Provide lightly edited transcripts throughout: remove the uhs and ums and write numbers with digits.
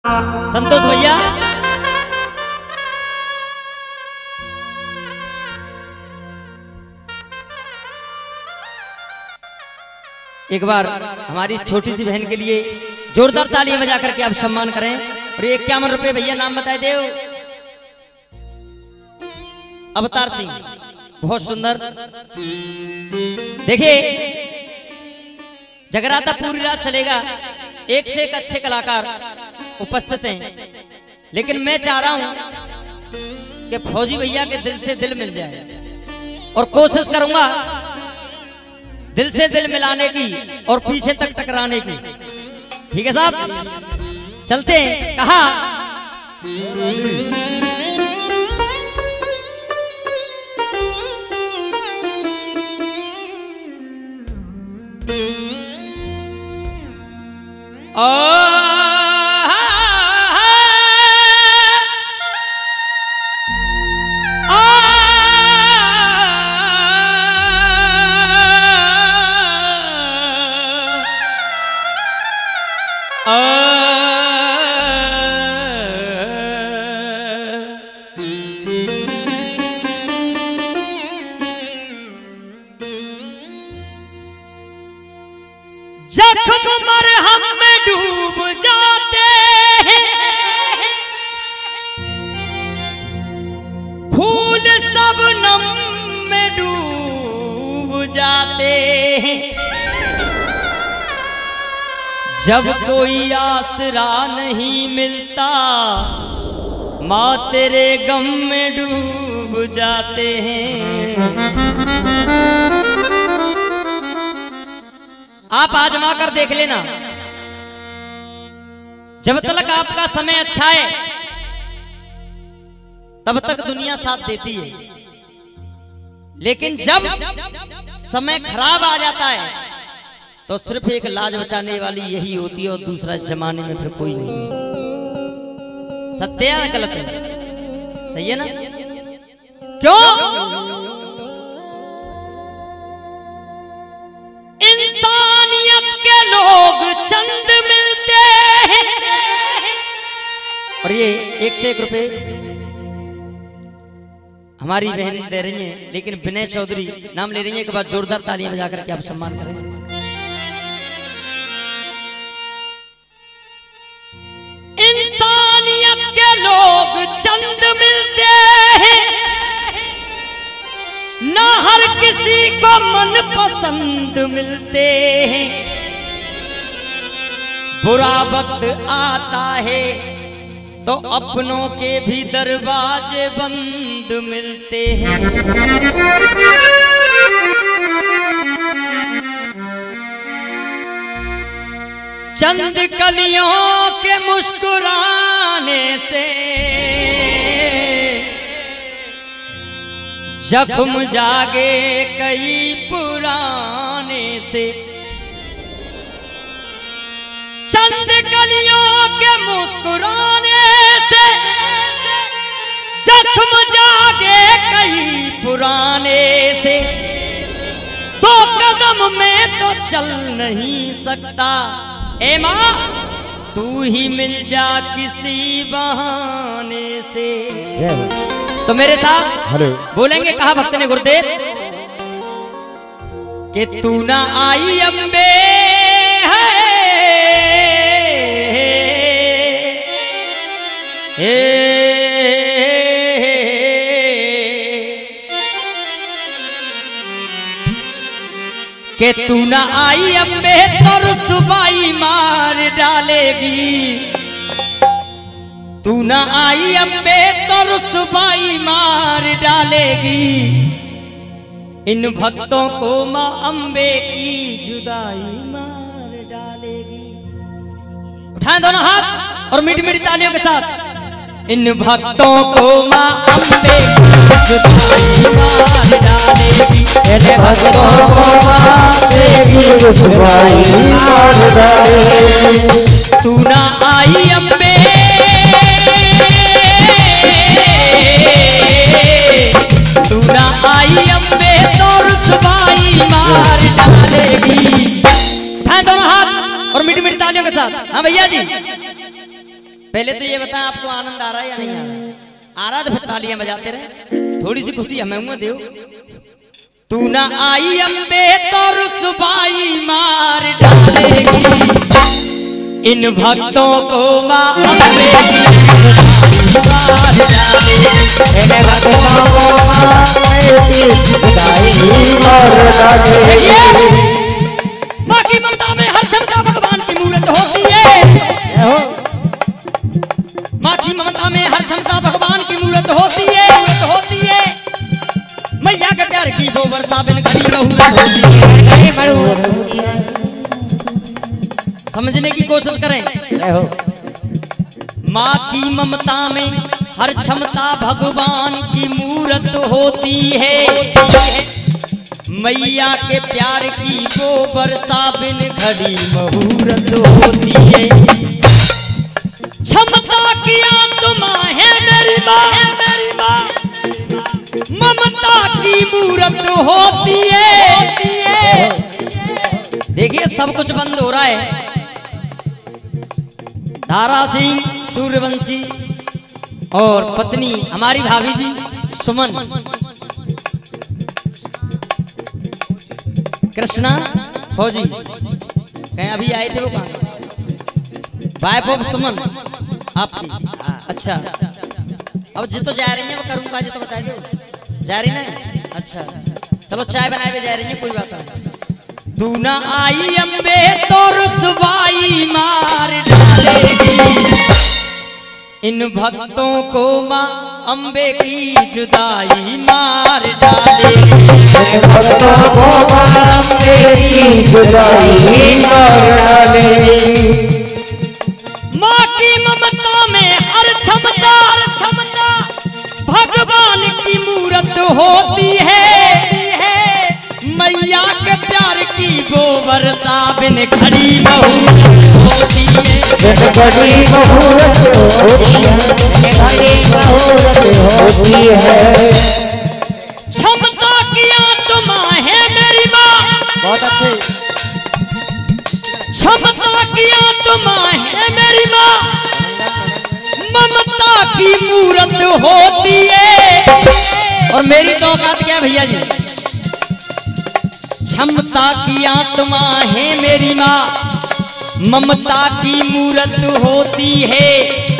संतोष भैया एक बार हमारी छोटी सी बहन के लिए जोरदार तालियां बजा करके आप सम्मान करें। और 51 रुपए भैया नाम बताए देव अवतार सिंह, बहुत सुंदर। देखिए जगराता पूरी रात चलेगा, एक से एक अच्छे कलाकार उपस्थित हैं, लेकिन मैं चाह रहा हूं कि फौजी भैया के दिल से दिल मिल जाए और कोशिश करूंगा दिल से दिल मिलाने की और पीछे तक टकराने की। ठीक है साहब, चलते हैं। कहा जख्म मरहम में डूब जाते हैं, फूल शबनम में डूब जाते हैं, जब कोई आसरा नहीं मिलता माँ तेरे गम में डूब जाते हैं। आप आजमा कर देख लेना, जब तक आपका समय अच्छा है तब तक दुनिया साथ देती है, लेकिन जब समय खराब आ जाता है तो सिर्फ एक लाज बचाने वाली यही होती है और दूसरा इस जमाने में फिर कोई नहीं होता। सत्य है या गलत है? सही है ना? क्यों? इंसानियत के लोग चंद मिलते हैं। और ये 1 से 1 रुपए हमारी बहन दे रही है, लेकिन विनय चौधरी नाम ले रही है। एक बार जोरदार तालियां बजा करके आप सम्मान करें। इंसानियत के लोग चंद मिलते हैं, ना हर किसी को मन पसंद मिलते हैं। बुरा वक्त आता है तो अपनों के भी दरवाजे बंद मिलते हैं। चंद कलियों के मुस्कुराने से जख्म जागे कई पुराने से। चंद कलियों के मुस्कुराने से जख्म जागे कई पुराने से। 2 कदम में तो चल नहीं सकता, ए माँ तू ही मिल जा किसी बहाने से। तो मेरे साथ बोलेंगे, कहा भक्त ने गुरुदेव कि तू ना आई अम्बे है कि तू ना आई अम्बे तो रुसवाई मार डालेगी। तू ना आई अम्बे तो रुसवाई मार डालेगी। इन भक्तों को माँ अम्बे की जुदाई मार डालेगी। उठाएं दोनों हाथ और मीठी मीठी तालियों के साथ। इन भक्तों को माँ अम्बे की जुदाई मार डालेगी। इन भक्तों को माँ अम्बे की जुदाई मार डालेगी। तू ना आई अम्बे तू ना आई अम्बे तो रुसवाई मार डालेगी। उठाएं दोनों हाथ और मीठी मीठी तालियों के साथ। हाँ भैया जी, पहले तो ये बता आपको आनंद आ रहा है या नहीं आ रहा? आ रहा तो फिर तालियां बजाते रहे, थोड़ी सी खुशी हमें मुँह दो। तू ना आई अम्बे तो रुसवाई मार डालेगी, इन भक्तों को माँ अम्बे की मार डालेगी। माँ की ममता में हर क्षमता भगवान की मूरत होती है। माँ की ममता में हर क्षमता भगवान की मूरत होती है। मैया के प्यार की वो वर्षा बिन कभी होती है। समझने की कोशिश करें। माँ की ममता में हर क्षमता भगवान की मूरत होती है। मैया के प्यार की वो वर्षा बिन घड़ी मुहूर्त होती है। क्षमता की आत्मा है मेरी माँ, ममता की मूरत होती है। देखिए सब कुछ बंद हो रहा है। तारा सिंह सूर्यवंशी और पत्नी हमारी भाभी जी सुमन, कृष्णा फौजी कहीं अभी आए थे वो कहाँ? वाइफ ऑफ सुमन आपकी। अच्छा अब जितो जा रही है वो करूँगा, जितो बता दो जा रही ना। अच्छा चलो चाय बनाए हुए जा रही है, कोई बात नहीं। तू ना आई अम्बे तो रुसवाई मार डालेगी, इन भक्तों को माँ अम्बे की जुदाई मार डालेगी। भक्तों को माँ अम्बे की जुदाई मार डालेगी। माँ की ममता में हर क्षमता भगवान की मूरत होती है। मैया के प्यार की वो वर्षा बिन खड़ी मुहूर्त होती है। क्षमता की आत्मा है मेरी माँ, बहुत अच्छे। क्षमता की आत्मा है मेरी माँ, ममता की मूरत होती है। और मेरी तो औकात क्या भैया जी? क्षमता की आत्मा है मेरी माँ, ममता की मूरत होती है।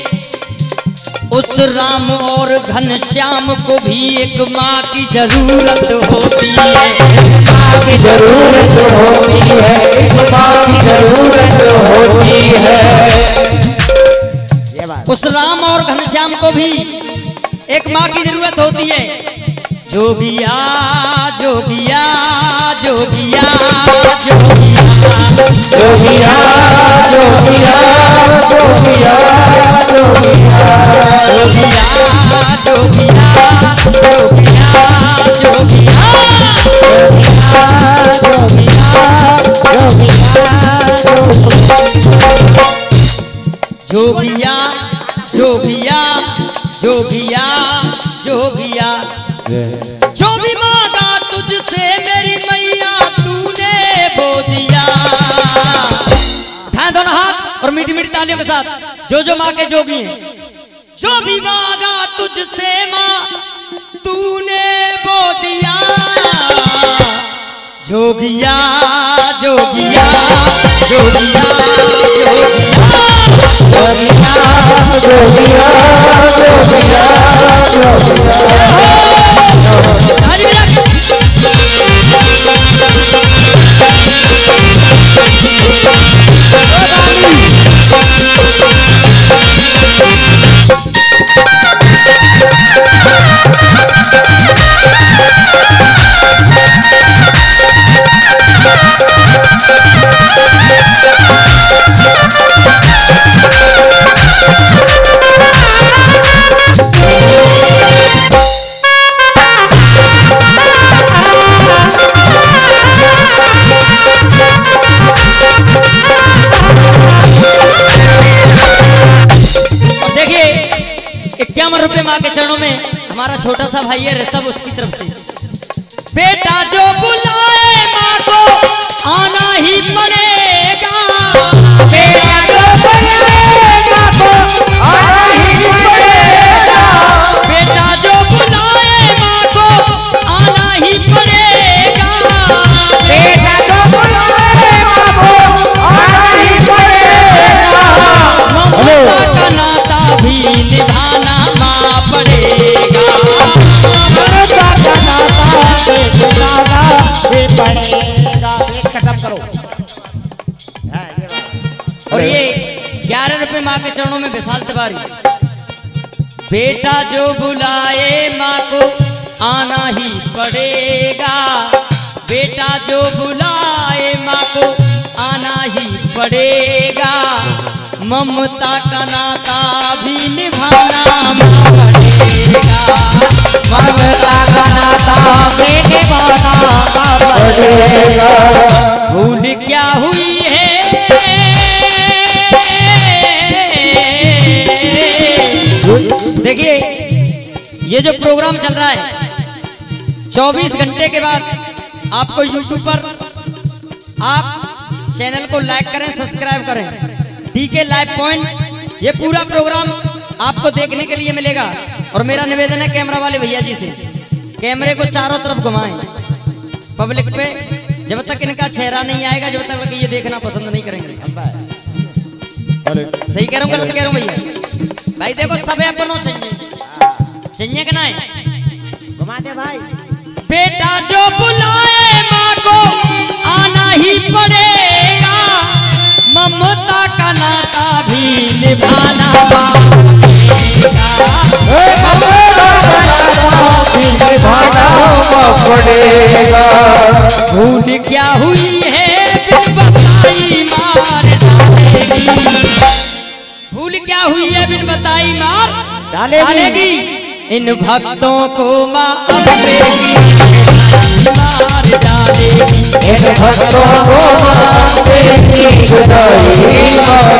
उस राम और घनश्याम को भी एक माँ की जरूरत होती है। माँ की जरूरत होती है, एक माँ की जरूरत होती है। उस राम और घनश्याम को भी एक माँ की जरूरत होती है। जोगिया जोगिया जोगिया जोगिया जोगिया जोगिया जोगिया जोगिया जोगिया जोगिया जोगिया, जो भी मांगा तुझसे मेरी मैया तूने वो दिया। उठाएं दोनों हाथ और मीठी मीठी तालियों के साथ जो माँ के जोगी हैं। जो भी मांगा तुझसे माँ तूने वो दिया। जोगिया जोगिया जोगिया जोगिया जोगिया ₹51 माँ के चरणों में हमारा छोटा सा भाई है ऋषभ, उसकी तरफ से। बेटा जो बुलाए माँ को आना ही पड़ेगा, बेटा जो बुलाए माँ को के चरणों में विशाल तिवारी। बेटा जो बुलाए माँ को आना ही पड़ेगा, बेटा जो बुलाए माँ को आना ही पड़ेगा, ममता का नाता भी निभाना पड़ेगा, ममता का नाता भी निभाना पड़ेगा। भूल क्या हुई है देखिए, ये जो प्रोग्राम चल रहा है 24 घंटे के बाद आपको YouTube पर आप चैनल को लाइक करें, सब्सक्राइब करें। डीके लाइव पॉइंट, ये पूरा प्रोग्राम आपको देखने के लिए मिलेगा। और मेरा निवेदन है कैमरा वाले भैया जी से, कैमरे को चारों तरफ घुमाएं पब्लिक पे, जब तक इनका चेहरा नहीं आएगा, जब तक ये देखना पसंद नहीं करेंगे। सही कह रहा हूँ गलत कह रहा हूँ भैया? भाई देखो सब अपनों चाहिए, चाहिए कि नहीं? घुमा दे भाई। बेटा जो बुलाए माँ को आना ही पड़ेगा, ममता का नाता भी निभाना पड़ेगा। भूल क्या हुई है बिन बताई मार डालेगी, भूल क्या हुई है बिन बताई मार डालेगी, इन भक्तों को माँ अपनेगी मार डालेगी, इन भक्तों को माँ अपनेगी मार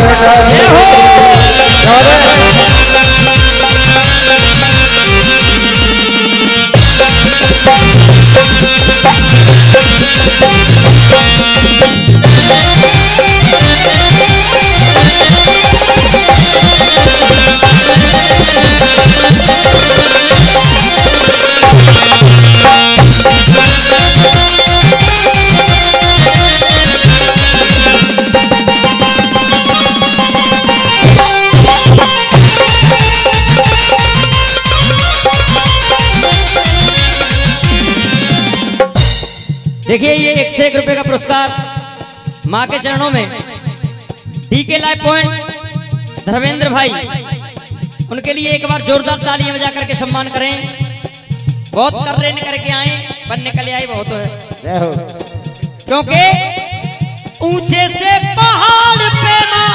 देखिए, ये 1 से 1 रुपए का पुरस्कार माँ के चरणों में डीके लाइव पॉइंट धर्मेंद्र भाई, उनके लिए एक बार जोरदार तालियां बजा करके सम्मान करें। बहुत कर्रे करके आए, पर निकल आए बहुत है, क्योंकि ऊंचे से पहाड़ पे माँ,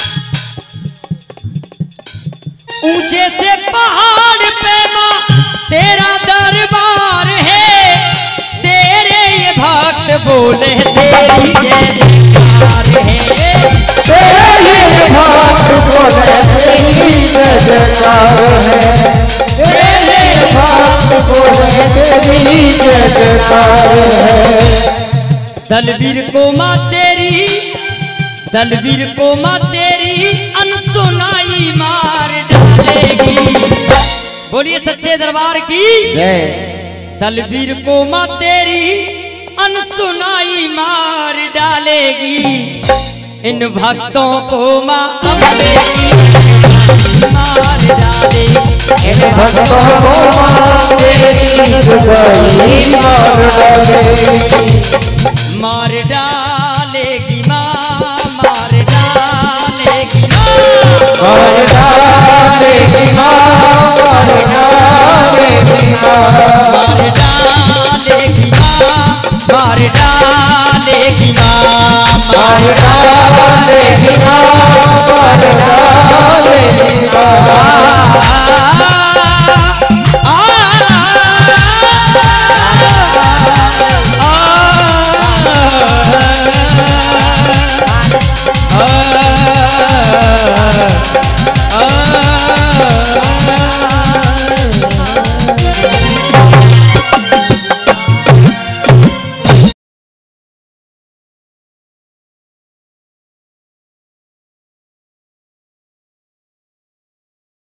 ऊंचे से पहाड़ पे माँ तेरा दरबार है, तेरे ये भक्त बोले तेरी जय जयकार है, तेरे ये भक्त बोले तेरी जय जयकार है, तेरे ये भक्त बोले तेरी जय जयकार है। दलवीर को माँ तेरी अनसुनाई मार डालेगी, बोलिए सच्चे दरबार की जय। दलवीर को माँ तेरी अनसुनाई मार डालेगी, इन भक्तों को माँ अपनेगी मार डालेगी, इन भक्तों को माँ तेरी जुदाई मार डालेगी, मार डालेगी माँ, मार डालेगी माँ, मार डालेगी माँ, मार डालेगी माँ, मार डालेगी माँ, मार डालेगी माँ, मार डालेगी माँ, मार डालेगी